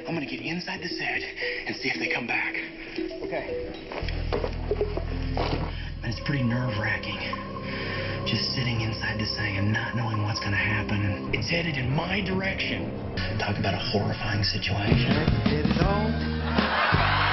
I'm gonna get inside the set and see if they come back. Okay. And it's pretty nerve-wracking. Just sitting inside this thing and not knowing what's gonna happen. It's headed in my direction. Talk about a horrifying situation. Get it on.